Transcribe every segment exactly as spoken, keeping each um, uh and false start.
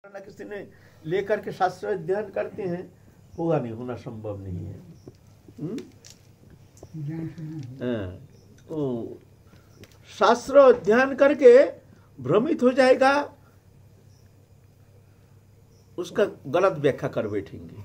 ना किसी ने लेकर के शास्त्र अध्ययन करते हैं, होगा नहीं, होना संभव नहीं है। तो शास्त्र अध्ययन करके भ्रमित हो जाएगा, उसका गलत व्याख्या कर बैठेंगे।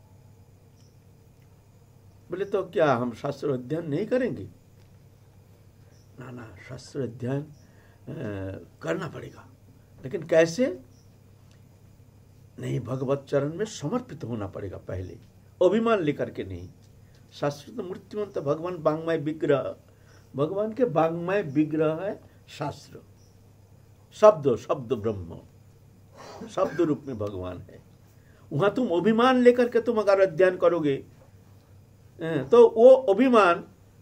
बोले तो क्या हम शास्त्र अध्ययन नहीं करेंगे? ना ना, शास्त्र अध्ययन करना पड़ेगा, लेकिन कैसे? नहीं, भगवत चरण में समर्पित होना पड़ेगा पहले, अभिमान लेकर के नहीं। शास्त्र तो मूर्तिमंत भगवान वांग्मय विग्रह, भगवान के वांग्मय विग्रह है शास्त्र। शब्द शब्द ब्रह्म, शब्द रूप में भगवान है। वहां तुम अभिमान लेकर के तुम अगर अध्ययन करोगे तो वो अभिमान,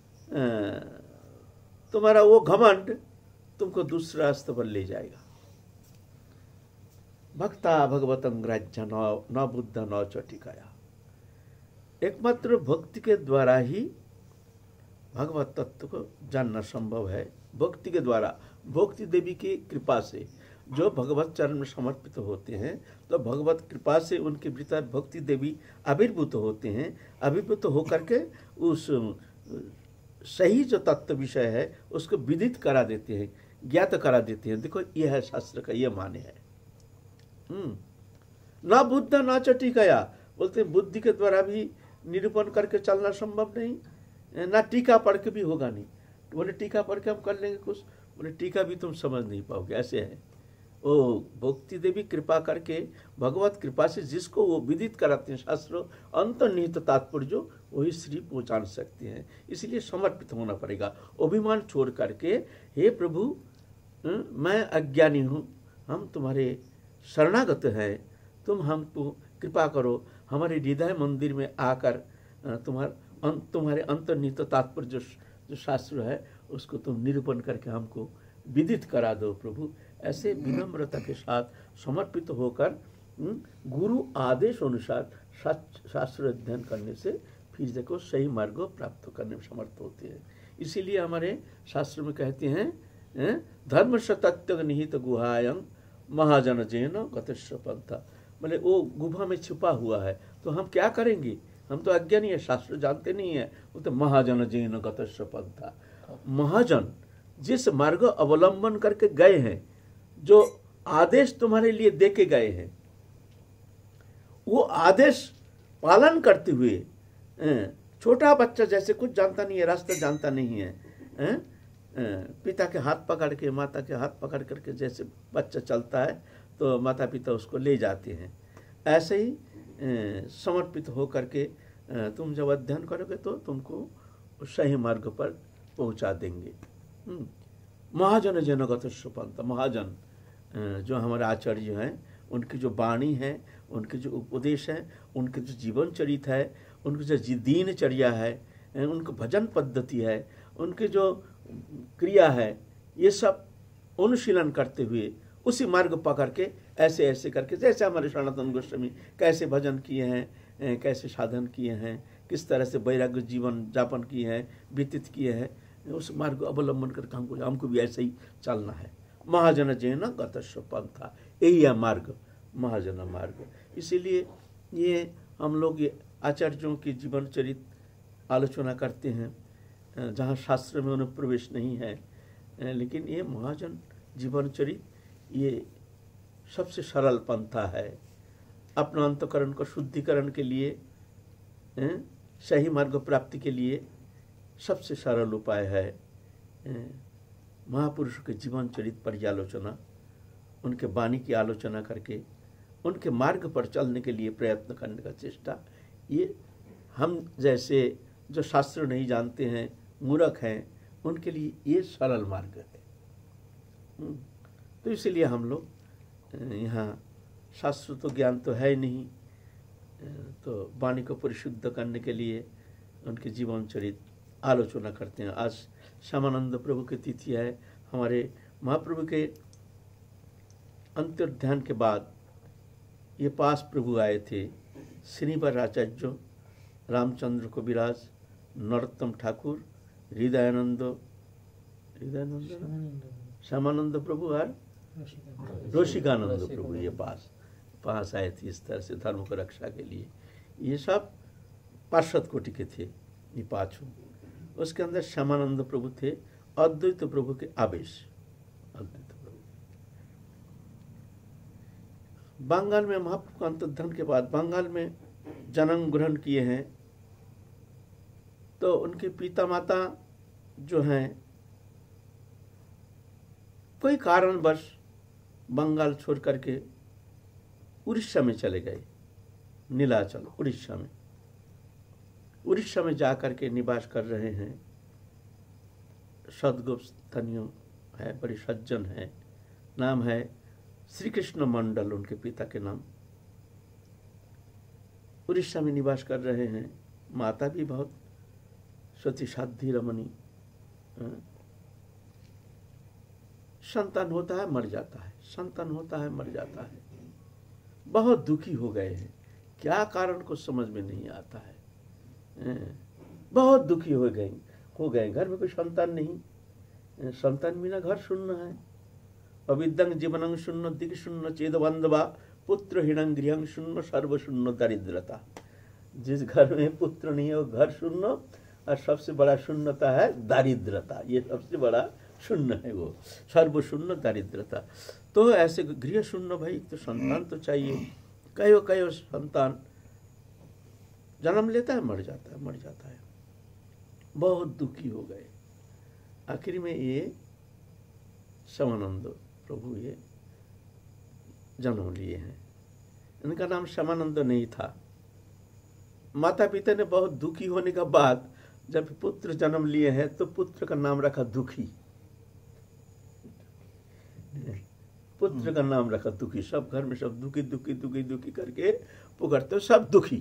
तुम्हारा वो घमंड तुमको दूसरे रास्ते पर ले जाएगा। भक्ता भगवतं ग्राह्य न बुद्ध न चटिकाया। एकमात्र भक्ति के द्वारा ही भगवत तत्व को जानना संभव है। भक्ति के द्वारा, भक्ति देवी की कृपा से जो भगवत चरण में समर्पित होते हैं, तो भगवत कृपा से उनके भीतर भक्ति देवी आविर्भूत होते हैं। आविर्भूत होकर के उस सही जो तत्व विषय है उसको विदित करा देते हैं, ज्ञात करा देते हैं। देखो, यह है शास्त्र का यह माने है। ना बुद्ध ना चटिकाया, बोलते बुद्धि के द्वारा भी निरूपण करके चलना संभव नहीं, ना टीका पढ़ के भी होगा नहीं। बोले टीका पढ़ के हम कर लेंगे कुछ, बोले टीका भी तुम समझ नहीं पाओगे। ऐसे है वो भक्ति देवी कृपा करके, भगवत कृपा से जिसको वो विदित कराते हैं शास्त्र अंतर्निहित तात्पर्य, वही श्री पहुँचा सकते हैं। इसलिए समर्पित होना पड़ेगा, अभिमान छोड़ करके, हे प्रभु मैं अज्ञानी हूँ, हम तुम्हारे शरणागत है, तुम हमको कृपा करो, हमारे हृदय मंदिर में आकर तुम्हार तुम्हारे अंतर्निहित तात्पर्य जो, जो शास्त्र है उसको तुम निरूपण करके हमको विदित करा दो प्रभु। ऐसे विनम्रता के साथ समर्पित होकर गुरु आदेश अनुसार शास्त्र अध्ययन करने से फिर देखो सही मार्ग प्राप्त करने में समर्थ होते हैं। इसीलिए हमारे शास्त्र में कहते हैं, धर्म सत्य निहित गुहायं महाजन जैन गतस्व पंथा। बोले वो गुफा में छुपा हुआ है, तो हम क्या करेंगे? हम तो अज्ञानी है, शास्त्र जानते नहीं है। वो तो महाजन जैन गतस्व पंथा। महाजन जिस मार्ग अवलंबन करके गए हैं, जो आदेश तुम्हारे लिए देके गए हैं, वो आदेश पालन करते हुए, छोटा बच्चा जैसे कुछ जानता नहीं है, रास्ता जानता नहीं है, है? पिता के हाथ पकड़ के, माता के हाथ पकड़ करके जैसे बच्चा चलता है तो माता पिता उसको ले जाते हैं, ऐसे ही समर्पित हो करके तुम जब अध्ययन करोगे तो तुमको सही मार्ग पर पहुंचा देंगे। महाजन जनगत सुपंत, महाजन जो हमारे आचार्य हैं, उनकी जो वाणी है, उनके जो उपदेश है, उनके जो जीवन चरित है, उनकी जो दीनचर्या है, उनकी भजन पद्धति है, उनके जो क्रिया है, ये सब अनुशीलन करते हुए उसी मार्ग पकड़ के ऐसे ऐसे करके, जैसे हमारे सनातन गोस्वामी कैसे भजन किए हैं, कैसे साधन किए हैं, किस तरह से वैराग्य जीवन यापन किए हैं, व्यतीत किए हैं, उस मार्ग अवलंबन करके हमको हमको भी ऐसे ही चलना है। महाजन जैन गतस्व पंथा, यही है मार्ग, महाजन मार्ग। इसीलिए ये हम लोग ये आचार्यों की जीवन चरित आलोचना करते हैं, जहाँ शास्त्र में उन्हें प्रवेश नहीं है, लेकिन ये महाजन जीवन चरित ये सबसे सरल पंथा है। अपना अंतकरण को शुद्धिकरण के लिए, सही मार्ग प्राप्ति के लिए सबसे सरल उपाय है महापुरुषों के जीवन चरित पर्यालोचना, उनके वाणी की आलोचना करके उनके मार्ग पर चलने के लिए प्रयत्न करने का चेष्टा। ये हम जैसे जो शास्त्र नहीं जानते हैं, मूर्ख हैं, उनके लिए ये सरल मार्ग है। तो इसलिए हम लोग यहाँ, शास्त्र तो ज्ञान तो है नहीं, तो वाणी को परिशुद्ध करने के लिए उनके जीवन चरित आलोचना करते हैं। आज श्यामानंद प्रभु की तिथि है। हमारे महाप्रभु के अंतर्ध्यान के बाद ये पास प्रभु आए थे, श्रीवर आचार्य, रामचंद्र कविराज, नरोत्तम ठाकुर, हृदयानंद हृदयानंद श्यामानंद प्रभु और रसिकानंद प्रभु ये पास पास आए थे इस तरह से धर्म को रक्षा के लिए। ये सब पार्षद कोटि के थे ये पाँचों। उसके अंदर श्यामानंद प्रभु थे, अद्वैत प्रभु के आवेश। अद्वैत प्रभु बंगाल में महाप्रभु का अंतर्धान के बाद बंगाल में जन्म ग्रहण किए हैं। तो उनके पिता माता जो हैं कोई कारणवश बंगाल छोड़ करके उड़ीसा में चले गए, नीलाचल उड़ीसा में। उड़ीसा में जाकर के निवास कर रहे हैं। सदगोप स्थानीय है, बड़े सज्जन है, नाम है श्री कृष्ण मंडल उनके पिता के नाम। उड़ीसा में निवास कर रहे हैं। माता भी बहुत सती साध्वी रमणी। संतान होता है मर जाता है, संतान होता है मर जाता है। बहुत दुखी हो गए हैं, क्या कारण को समझ में नहीं आता है। बहुत दुखी हो गए हो गए घर में कोई संतान नहीं, संतान बिना घर शून्य है। अविद्यं जीवनं शून्य दिक् शून्य चेद बंधवा पुत्र हीणं गृहं शून्य सर्व शून्य दरिद्रता। जिस घर में पुत्र नहीं है वो घर शून्य, और सबसे बड़ा शून्यता है दारिद्रता। ये सबसे बड़ा शून्य है, वो सर्व शून्य दारिद्रता। तो ऐसे गृह शून्य भाई, तो संतान तो चाहिए। कई कई संतान जन्म लेता है मर जाता है मर जाता है। बहुत दुखी हो गए। आखिर में ये श्यामानंद प्रभु ये जन्म लिए हैं। इनका नाम श्यामानंद नहीं था। माता पिता ने बहुत दुखी होने के बाद जब पुत्र जन्म लिए हैं तो पुत्र का नाम रखा दुखी। पुत्र का नाम रखा दुखी। सब घर में सब दुखी दुखी दुखी दुखी करके पुकारते, सब दुखी।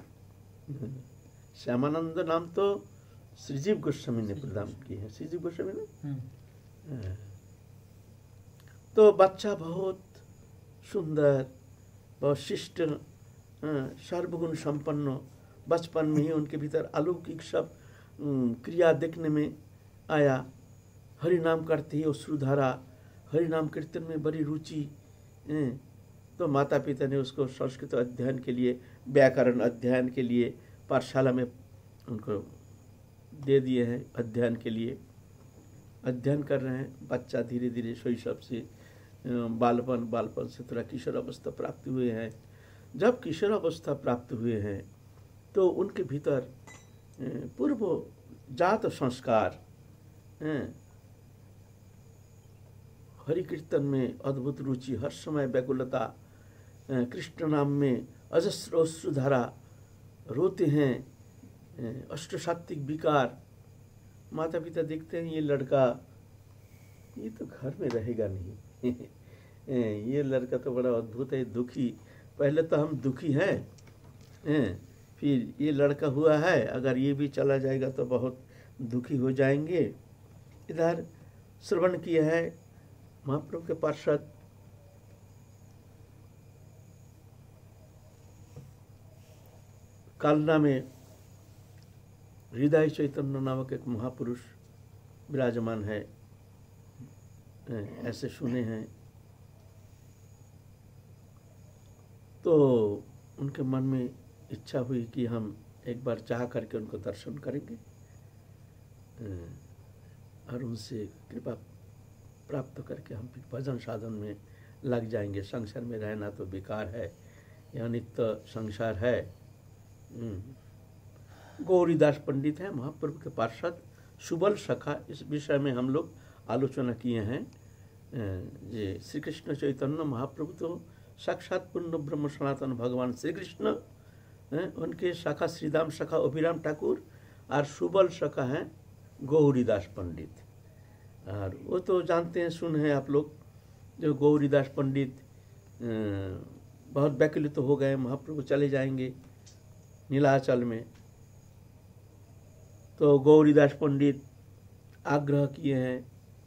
श्यामानंद नाम तो श्रीजीव गोस्वामी ने प्रदान किए हैं। श्रीजीव गोस्वामी ने तो बच्चा बहुत सुंदर, बहुत शिष्ट, सर्वगुण संपन्न। बचपन में ही उनके भीतर अलौकिक सब क्रिया देखने में आया। हरि नाम करते ही अश्रुधारा, हरि नाम कीर्तन में बड़ी रुचि। तो माता पिता ने उसको संस्कृत अध्ययन के लिए, व्याकरण अध्ययन के लिए पाठशाला में उनको दे दिए हैं। अध्ययन के लिए अध्ययन कर रहे हैं। बच्चा धीरे धीरे शैशव से बालपन बालपन से थोड़ा किशोर अवस्था प्राप्त हुए हैं। जब किशोर अवस्था प्राप्त हुए हैं तो उनके भीतर पूर्व जात संस्कार, हरि कीर्तन में अद्भुत रुचि, हर समय व्याकुलता, कृष्ण नाम में अजस्र अश्रुधारा, रोते हैं, अष्टसात्विक विकार। माता पिता देखते हैं ये लड़का ये तो घर में रहेगा नहीं ये लड़का तो बड़ा अद्भुत है, दुखी। पहले तो हम दुखी हैं, फिर ये लड़का हुआ है, अगर ये भी चला जाएगा तो बहुत दुखी हो जाएंगे। इधर श्रवण किया है महाप्रभु के पार्षद कालना में हृदय चैतन्य नामक एक महापुरुष विराजमान है, ऐसे सुने हैं। तो उनके मन में इच्छा हुई कि हम एक बार चाह करके उनको दर्शन करेंगे और उनसे कृपा प्राप्त करके हम फिर भजन साधन में लग जाएंगे। संसार में रहना तो बेकार है, यह नित्य संसार है। गौरीदास पंडित हैं महाप्रभु के पार्षद, सुबल सखा। इस विषय में हम लोग आलोचना किए हैं। ये श्री कृष्ण चैतन्य महाप्रभु तो साक्षात पूर्ण ब्रह्म सनातन भगवान श्री कृष्ण, उनके शाखा श्रीदाम शाखा अभिराम ठाकुर, और सुबल शाखा हैं गौरीदास पंडित। और वो तो जानते हैं, सुन हैं आप लोग, जो गौरीदास पंडित बहुत व्याकुलित तो हो गए, महाप्रभु चले जाएंगे नीलाचल में। तो गौरीदास पंडित आग्रह किए हैं,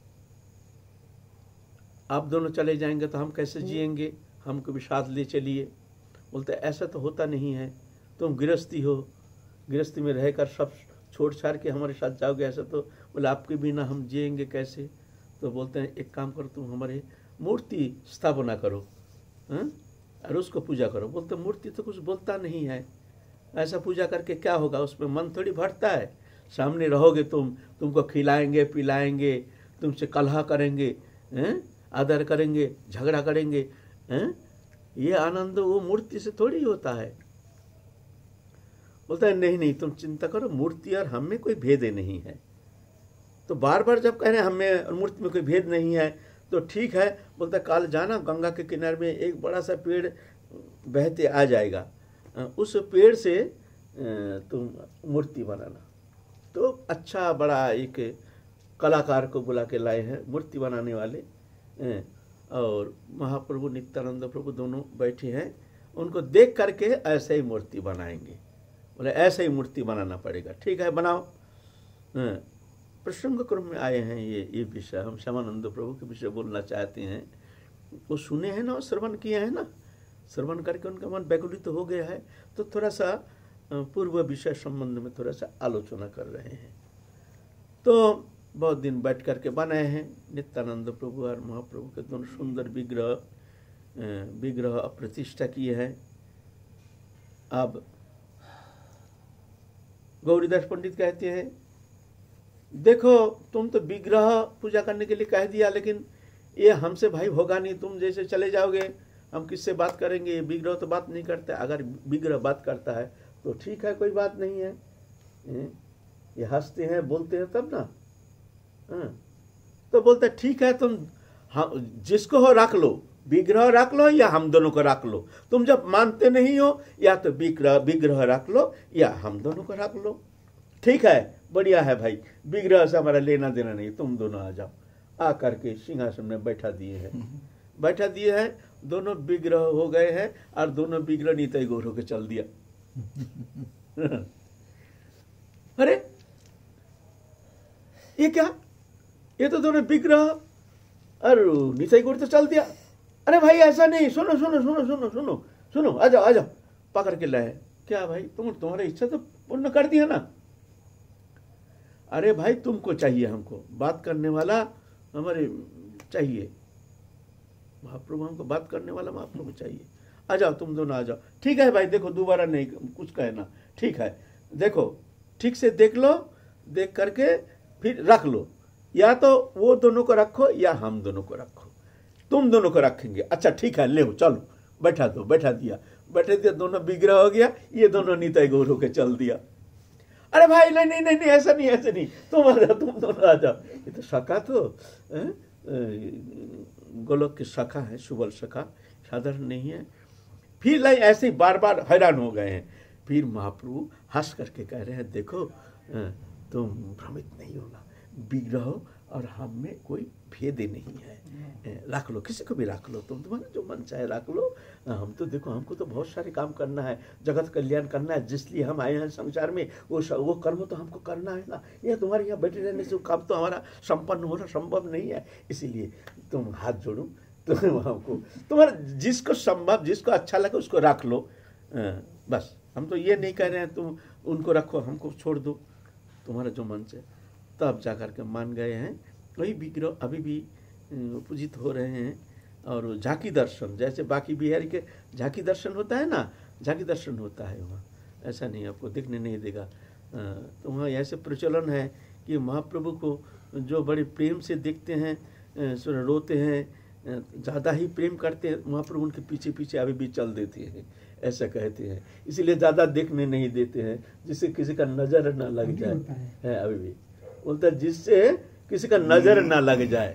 आप दोनों चले जाएंगे तो हम कैसे जिएंगे, हमको भी साथ ले चलिए। बोलते ऐसा तो होता नहीं है, तुम गृहस्थी हो, गृहस्थी में रहकर सब छोड़ छाड़ के हमारे साथ जाओगे, ऐसा तो। बोले आपके बिना हम जिएंगे कैसे। तो बोलते हैं एक काम करो, तुम हमारे मूर्ति स्थापना करो, हाँ? और उसको पूजा करो। बोलते मूर्ति तो कुछ बोलता नहीं है, ऐसा पूजा करके क्या होगा, उसमें मन थोड़ी भरता है। सामने रहोगे तुम, तुमको खिलाएंगे पिलाएंगे, तुमसे कलह करेंगे, हैं, आदर करेंगे, झगड़ा करेंगे, हैं, ये आनंद वो मूर्ति से थोड़ी होता है। बोलता है नहीं नहीं तुम चिंता करो, मूर्ति और हम में कोई भेद नहीं है। तो बार बार जब कह रहे हैं हम में और मूर्ति में कोई भेद नहीं है तो ठीक है। बोलता है काल जाना गंगा के किनारे में एक बड़ा सा पेड़ बहते आ जाएगा, उस पेड़ से तुम मूर्ति बनाना। तो अच्छा बड़ा एक कलाकार को बुला के लाए हैं मूर्ति बनाने वाले, और महाप्रभु नित्यानंद प्रभु दोनों बैठे हैं, उनको देख करके ऐसे ही मूर्ति बनाएंगे। बोले ऐसे ही मूर्ति बनाना पड़ेगा, ठीक है बनाओ। प्रसंग क्रम में आए हैं ये ये विषय, हम श्यामानंद प्रभु के विषय बोलना चाहते हैं। वो सुने हैं ना, श्रवण किए हैं ना, श्रवण करके उनका मन व्याकुलित तो हो गया है, तो थोड़ा सा पूर्व विषय संबंध में थोड़ा सा आलोचना कर रहे हैं। तो बहुत दिन बैठ करके बनाए हैं नित्यानंद प्रभु और महाप्रभु के दोनों सुंदर विग्रह विग्रह प्रतिष्ठा किए हैं। अब गौरीदास पंडित कहते हैं देखो तुम तो विग्रह पूजा करने के लिए कह दिया, लेकिन ये हमसे भाई होगा नहीं, तुम जैसे चले जाओगे हम किससे बात करेंगे, विग्रह तो बात नहीं करता। अगर विग्रह बात करता है तो ठीक है, कोई बात नहीं है, ये हंसते हैं बोलते हैं तब ना। हाँ तो बोलते ठीक है तुम हम जिसको हो रख लो, विग्रह रख लो या हम दोनों को रख लो। तुम जब मानते नहीं हो या तो विग्रह विग्रह रख लो या हम दोनों को रख लो। ठीक है बढ़िया है भाई, विग्रह से हमारा लेना देना नहीं, तुम दोनों आ जाओ। आ करके सिंहासन में बैठा दिए हैं, बैठा दिए हैं, दोनों विग्रह हो गए हैं और दोनों विग्रह नीचे गौर होकर चल दिया। अरे ये क्या, ये तो दोनों विग्रह और नीचे गौर तो चल दिया। अरे भाई ऐसा नहीं, सुनो सुनो सुनो सुनो सुनो सुनो आ जाओ आ जाओ, पकड़ के लाए। क्या भाई तुम तुम्हारी इच्छा तो पूर्ण कर दिया ना। अरे भाई तुमको चाहिए, हमको बात करने वाला हमारे चाहिए, महाप्रभु हमको बात करने वाला महाप्रभु चाहिए। आ जाओ तुम दोनों आ जाओ। ठीक है भाई देखो दोबारा नहीं कुछ कहना, ठीक है देखो ठीक से देख लो, देख करके फिर रख लो, या तो वो दोनों को रखो या हम दोनों को रखो, तुम दोनों को रखेंगे। अच्छा ठीक है ले चलो, बैठा दो, बैठा दिया, बैठे दिया, दोनों विग्रह हो गया, ये दोनों नीचे गौर होकर चल दिया। अरे भाई नहीं नहीं नहीं, नहीं ऐसा नहीं ऐसा नहीं, तुम आ जाओ, तुम दोनों आ जाओ। ये तो सखा तो गोलोक की सखा है, सुबल सखा, साधारण नहीं है। फिर लाई ऐसे ही बार बार हैरान हो गए हैं। फिर महाप्रभु हंस करके कह रहे हैं देखो तुम भ्रमित नहीं होना, विग्रह और हम में कोई भेद नहीं है, रख लो किसी को भी रख लो, तुम तुम्हारा जो मन चाहे रख लो। हम तो देखो हमको तो बहुत सारे काम करना है, जगत कल्याण करना है, जिसलिए हम आए हैं संसार में, वो वो कर्म तो हमको करना है ना। ये तुम्हारे यहाँ बैठे रहने से काम तो हमारा संपन्न होना संभव नहीं है, इसीलिए तुम हाथ जोड़ो, तुम हमको तुम्हारा जिसको संभव जिसको अच्छा लगे उसको रख लो। बस हम तो ये नहीं कह रहे हैं तुम उनको रखो हमको छोड़ दो, तुम्हारा जो मन से। तब जा कर के मान गए हैं। वही विग्रह अभी भी पूजित हो रहे हैं। और झांकी दर्शन जैसे बाकी बिहारी के झांकी दर्शन होता है ना, झांकी दर्शन होता है वहाँ, ऐसा नहीं आपको दिखने नहीं देगा। तो वहाँ ऐसे प्रचलन है कि महाप्रभु को जो बड़े प्रेम से देखते हैं, रोते हैं, ज़्यादा ही प्रेम करते हैं, महाप्रभु उनके पीछे पीछे अभी भी चल देते हैं, ऐसा कहते हैं। इसीलिए ज़्यादा देखने नहीं देते हैं, जिससे किसी का नज़र ना लग जाए है। अभी भी बोलता है जिससे किसी का नज़र ना लग जाए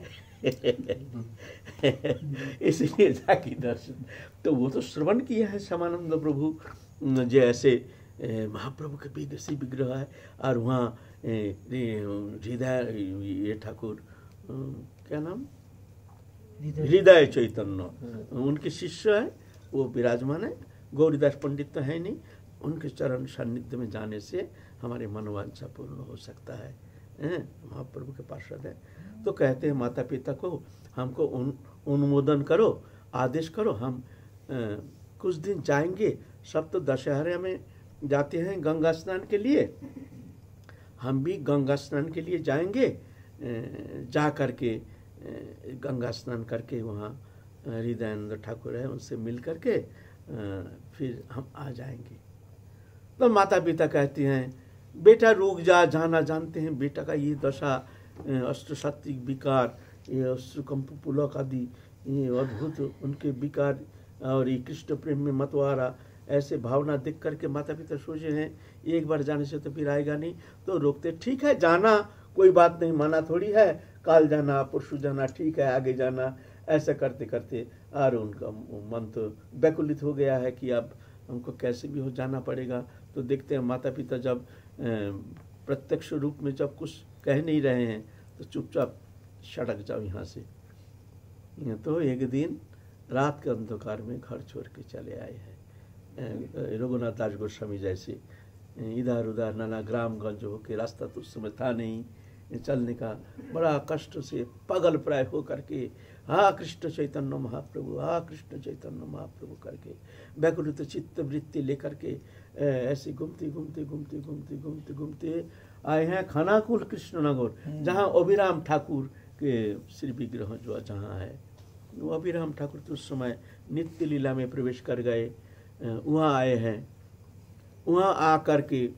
इसलिए झांकी दर्शन। तो वो तो श्रवण किया है श्यामानंद प्रभु, जो ऐसे महाप्रभु के विग्रह विग्रह है। और वहाँ हृदय ये ठाकुर क्या नाम, हृदय चैतन्य उनके शिष्य है, वो विराजमान है। गौरीदास पंडित तो है नहीं, उनके चरण सान्निध्य में जाने से हमारे मनोवांछा पूर्ण हो सकता है। महाप्रभु के पार्षद है तो कहते हैं माता पिता को हमको उन अनुमोदन करो, आदेश करो, हम आ, कुछ दिन जाएंगे। सब तो दशहरे में जाते हैं गंगा स्नान के लिए, हम भी गंगा स्नान के लिए जाएंगे। जा करके गंगा स्नान करके वहाँ हृदयानंद ठाकुर है, उनसे मिल करके फिर हम आ जाएंगे। तो माता पिता कहते हैं बेटा रुक जा, जाना जानते हैं बेटा का ये दशा, अष्टसात्विक विकार, ये अश्रुकंप पुलक आदि, ये अद्भुत उनके विकार और ये कृष्ण प्रेम में मतवारा, ऐसे भावना देख करके माता पिता सोचे हैं एक बार जाने से तो फिर आएगा नहीं, तो रोकते। ठीक है जाना, कोई बात नहीं, माना थोड़ी है, काल जाना परसों जाना, ठीक है आगे जाना। ऐसा करते करते और उनका मन तो व्याकुलित हो गया है कि अब हमको कैसे भी हो जाना पड़ेगा। तो देखते हैं माता पिता जब प्रत्यक्ष रूप में जब कुछ कह नहीं रहे हैं तो चुपचाप सड़क जाओ यहाँ से। तो एक दिन रात के अंधकार में घर छोड़ के चले आए हैं। रघुनाथ दास गोस्वामी जैसे इधर उधर नाना ग्रामगंज होके, रास्ता तो उस समय था नहीं चलने का, बड़ा कष्ट से पागल प्राय हो करके हा कृष्ण चैतन्य महाप्रभु, हा कृष्ण चैतन्य महाप्रभु करके व्याकुलित चित्त वृत्ति लेकर के ऐसे घूमते घूमते घूमते घूमते घूमते घूमते आए हैं खानाकुल कृष्णनगर, जहाँ अभिराम ठाकुर के श्री विग्रह जो जहाँ है, वो अभिराम ठाकुर तो उस समय नित्य लीला में प्रवेश कर गए, वहाँ आए हैं। वहाँ आकर के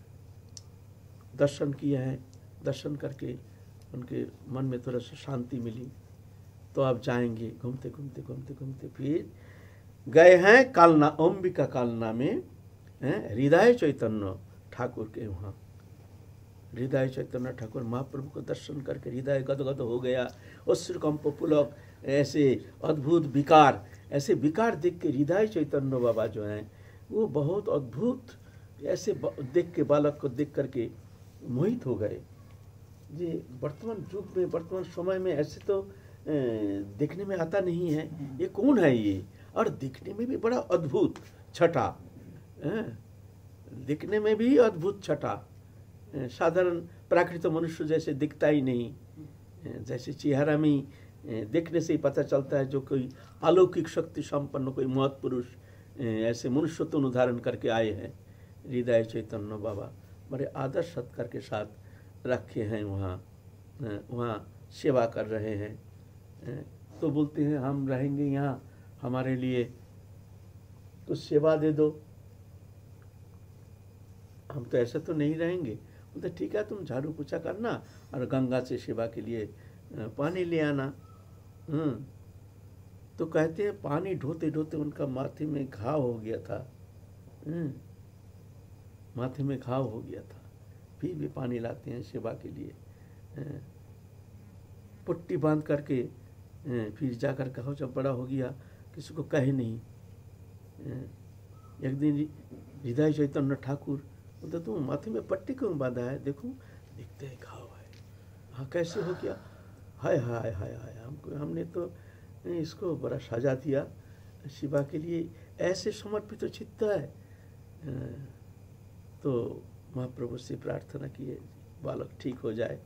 दर्शन किया है, दर्शन करके उनके मन में थोड़ा सा शांति मिली। तो अब जाएंगे, घूमते घूमते घूमते घूमते फिर गए हैं कालना, अंबिका कालना में हृदय चैतन्य ठाकुर के वहाँ। हृदय चैतन्य ठाकुर महाप्रभु को दर्शन करके हृदय गदगद हो गया। अश्रुकंप पुलक, ऐसे अद्भुत विकार, ऐसे विकार देख के हृदय चैतन्य बाबा जो हैं वो बहुत अद्भुत ऐसे देख के, बालक को देख करके मोहित हो गए। जी वर्तमान युग में, वर्तमान समय में ऐसे तो देखने में आता नहीं है, ये कौन है ये, और दिखने में भी बड़ा अद्भुत छटा, दिखने में भी अद्भुत छटा, साधारण प्राकृतिक मनुष्य जैसे दिखता ही नहीं, जैसे चेहरा में देखने से ही पता चलता है जो कोई अलौकिक शक्ति संपन्न कोई महत् पुरुष ऐसे मनुष्यत्व धारण करके आए हैं। हृदय चैतन्य बाबा बड़े आदर सत्कार के साथ रखे हैं, वहाँ वहाँ सेवा कर रहे हैं। तो बोलते हैं हम रहेंगे यहाँ, हमारे लिए तो सेवा दे दो। हम तो ऐसे तो नहीं रहेंगे। बोलते ठीक है तुम झाड़ू पोछा करना और गंगा से सेवा के लिए पानी ले आना। हम्म तो कहते हैं पानी ढोते ढोते उनका माथे में घाव हो गया था, माथे में घाव हो गया था, फिर भी पानी लाते हैं सेवा के लिए। पुट्टी बांध करके फिर जाकर कहो जब बड़ा हो गया किसी को कहे नहीं। एक दिन हृदय चैतन्य ठाकुर बोलते तुम माथे में पट्टी क्यों बांधा है, देखो दिखते है घाव है। हाँ कैसे हो गया, हाय हाय हाय हाय हमको, हमने तो इसको बड़ा सजा दिया शिवा के लिए, ऐसे समर्पित तो चित्त है। तो महाप्रभु से प्रार्थना किए बालक ठीक हो जाए।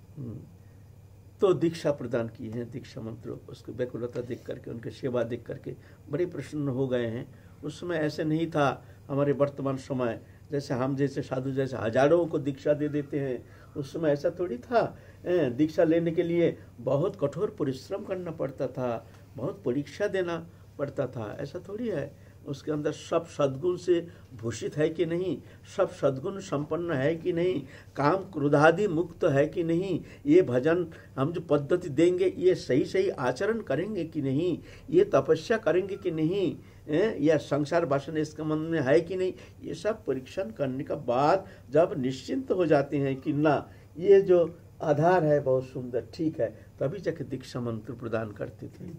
तो दीक्षा प्रदान की है, दीक्षा मंत्र, उसको व्याकुलता देख करके, उनके सेवा देख करके बड़े प्रसन्न हो गए हैं। उस समय ऐसे नहीं था हमारे वर्तमान समय जैसे हम जैसे साधु जैसे हजारों को दीक्षा दे देते हैं, उस समय ऐसा थोड़ी था। दीक्षा लेने के लिए बहुत कठोर परिश्रम करना पड़ता था, बहुत परीक्षा देना पड़ता था, ऐसा थोड़ी है। उसके अंदर सब सद्गुण से भूषित है कि नहीं, सब सद्गुण संपन्न है कि नहीं, काम क्रोधादि मुक्त है कि नहीं, ये भजन हम जो पद्धति देंगे ये सही सही आचरण करेंगे कि नहीं, ये तपस्या करेंगे कि नहीं, या संसार वासना इसके मन में है कि नहीं, ये सब परीक्षण करने का बाद जब निश्चिंत हो जाते हैं कि ना ये जो आधार है बहुत सुंदर ठीक है, तभी जाके दीक्षा मंत्र प्रदान करते थे।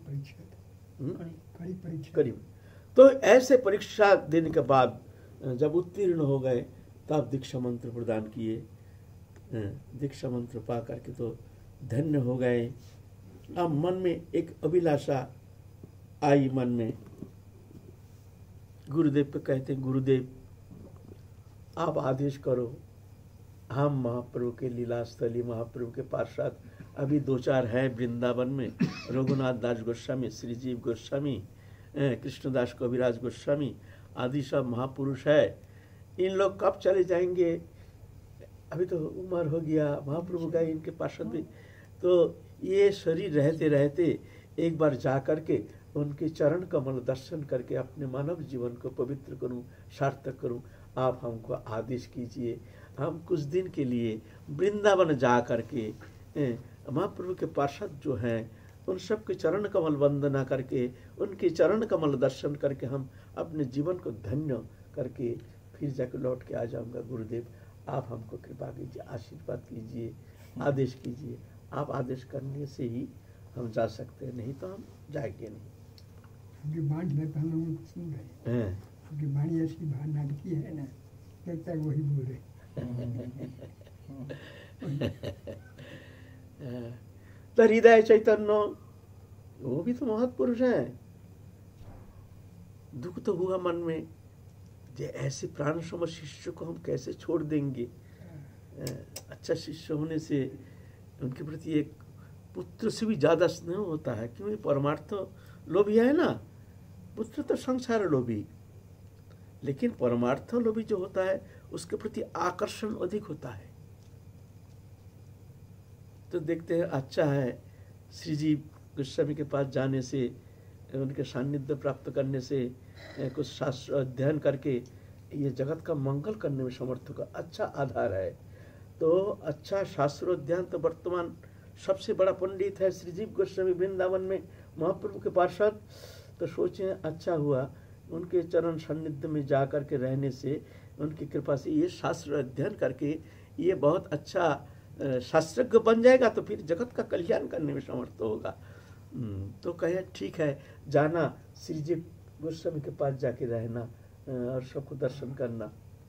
करीब तो ऐसे परीक्षा देने के बाद जब उत्तीर्ण हो गए तब दीक्षा मंत्र प्रदान किए। दीक्षा मंत्र पा करके तो धन्य हो गए। अब मन में एक अभिलाषा आई, मन में गुरुदेव पे कहते हैं गुरुदेव आप आदेश करो, हम महाप्रभु के लीलास्थली महाप्रभु के पार्षद अभी दो चार हैं वृंदावन में, रघुनाथ दास गोस्वामी, श्रीजीव गोस्वामी, कृष्णदास कविराज गोस्वामी आदि सब महापुरुष है, इन लोग कब चले जाएंगे, अभी तो उम्र हो गया, महाप्रभु गए इनके पार्षद भी, तो ये शरीर रहते रहते एक बार जा कर के उनके चरण कमल दर्शन करके अपने मानव जीवन को पवित्र करूं, सार्थक करूं। आप हमको आदेश कीजिए, हम कुछ दिन के लिए वृंदावन जा करके महाप्रभु के पार्षद जो हैं उन सब के चरण कमल वंदना करके, उनके चरण कमल दर्शन करके हम अपने जीवन को धन्य करके फिर जाकर लौट के आ जाऊंगा। गुरुदेव आप हमको कृपा कीजिए, आशीर्वाद कीजिए, आदेश कीजिए। आप आदेश करने से ही हम जा सकते हैं, नहीं तो हम जाएंगे नहीं। उनकी बाणी में हम लोगों को सुन रहे हैं, उनकी बाणी ऐसी नाटकी है ना, लगता है वही बोल रहे। तो हृदय चैतन्य वो भी तो महापुरुष हैं। दुख तो हुआ मन में, जे ऐसे प्राण सम शिष्य को हम कैसे छोड़ देंगे। अच्छा शिष्य होने से उनके प्रति एक पुत्र से भी ज्यादा स्नेह होता है, क्योंकि परमार्थ लोभी है ना। पुत्र तो संसार लोभी, लेकिन परमार्थ लोभी जो होता है उसके प्रति आकर्षण अधिक होता है। तो देखते हैं, अच्छा है श्री जी गोस्वामी के पास जाने से, उनके सान्निध्य प्राप्त करने से, कुछ शास्त्र अध्ययन करके ये जगत का मंगल करने में समर्थ का अच्छा आधार है। तो अच्छा शास्त्र अध्ययन तो वर्तमान सबसे बड़ा पंडित है श्रीजीव गोस्वामी वृंदावन में महाप्रभु के पार्षद। तो सोचे अच्छा हुआ उनके चरण सान्निध्य में जा करके रहने से, उनकी कृपा से ये शास्त्र अध्ययन करके ये बहुत अच्छा शास्त्रज्ञ बन जाएगा, तो फिर जगत का कल्याण करने में समर्थ होगा। तो कहे ठीक है, जाना श्रीजीव गोस्वामी के पास जाके रहना और सबको दर्शन करना।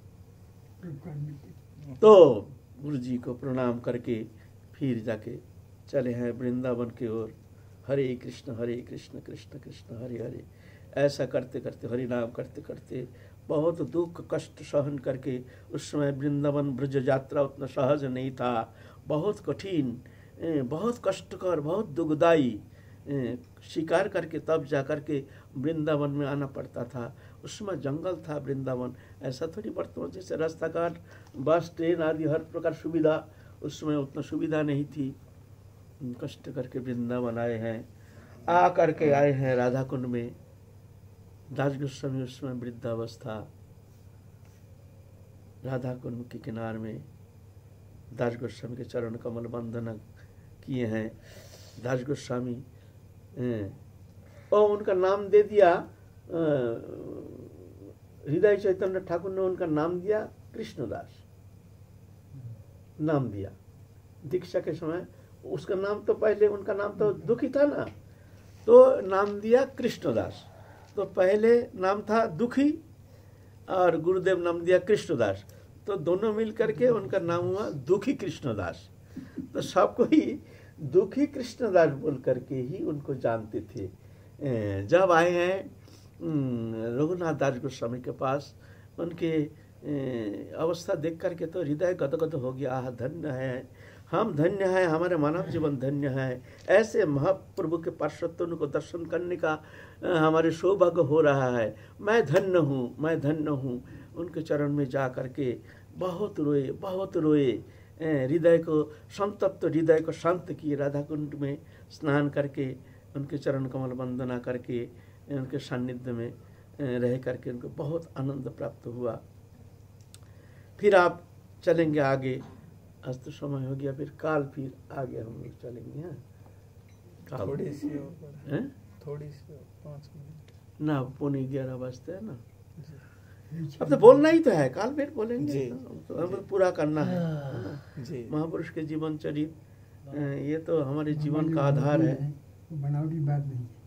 तो गुरु जी को प्रणाम करके फिर जाके चले हैं वृंदावन की ओर। हरे कृष्ण हरे कृष्ण कृष्ण कृष्ण हरे हरे, ऐसा करते करते हरि नाम करते करते बहुत दुख कष्ट सहन करके, उस समय वृंदावन ब्रज यात्रा उतना सहज नहीं था, बहुत कठिन, बहुत कष्टकर, बहुत दुखदायी शिकार करके तब जा करके वृंदावन में आना पड़ता था। उस समय जंगल था वृंदावन, ऐसा थोड़ी वर्तमान जैसे रास्ता घाट बस ट्रेन आदि हर प्रकार सुविधा, उस समय उतना सुविधा नहीं थी। कष्ट करके वृंदावन आए हैं, आ करके आए हैं राधा कुंड में। दास गोस्वामी उस समय वृद्धावस्था, राधा कुंड के किनार में दास गोस्वामी के चरण कमल वंदना किए हैं। दास गोस्वामी और उनका नाम दे दिया, हृदय चैतन्य ठाकुर ने उनका नाम दिया कृष्णदास, नाम दिया दीक्षा के समय। उसका नाम तो पहले उनका नाम तो दुखी था ना, तो नाम दिया कृष्णदास। तो पहले नाम था दुखी और गुरुदेव नाम दिया कृष्णदास, तो दोनों मिल करके उनका नाम हुआ दुखी कृष्णदास। तो सबको ही दुखी कृष्णदास बोल करके ही उनको जानते थे। जब आए हैं रघुनाथ दास गोस्वामी के पास, उनके अवस्था देख करके तो हृदय गदगद हो गया। आह धन्य है, हम धन्य हैं, हमारे मानव जीवन धन्य है। ऐसे महाप्रभु के पार्षदों को दर्शन करने का हमारे सौभाग्य हो रहा है। मैं धन्य हूँ, मैं धन्य हूँ। उनके चरण में जा करके बहुत रोए, बहुत रोए, हृदय को संतप्त हृदय को शांत किए। राधा कुंड में स्नान करके, उनके चरण कमल वंदना करके, उनके सान्निध्य में रह करके उनको बहुत आनंद प्राप्त हुआ। फिर आप चलेंगे आगे, आज तो समय हो गया, फिर काल फिर आगे हम लोग चलेंगे। हाँ थोड़ी सी है, थोड़ी सी पाँच मिनट ना, पौने ग्यारह बजते हैं ना। अब तो बोलना ही तो है, काल फिर बोलेंगे, तो हमें पूरा करना है जी। महापुरुष के जीवन चरित्र, ये तो हमारे जीवन का आधार है। बनावटी बात नहीं है।